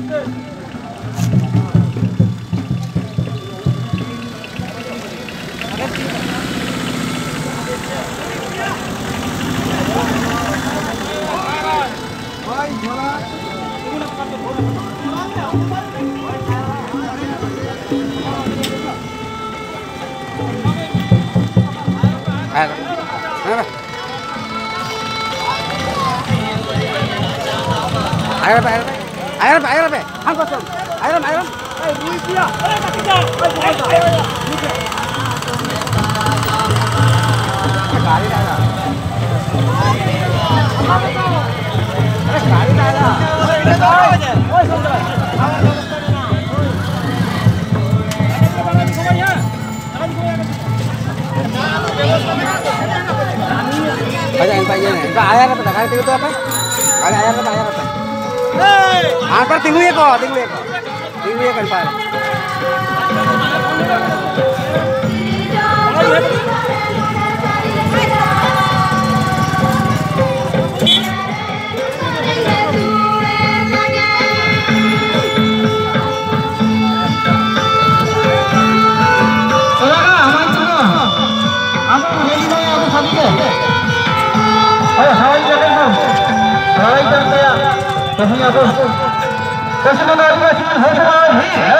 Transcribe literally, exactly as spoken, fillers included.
Air apa? Air apa? Air apa? Hang kosong. Air apa? Air apa? Eh, duit dia. Sekali dah ada. Sekali dah ada. Oi, sudah. Banyak yang banyak ni. Kau air apa? Kali itu apa? Kali air apa? Air apa? Angkat tinggi ya kok, tinggi ya kok, tinggi ya kan Pak. Kasih mengalir, kasih mengalir,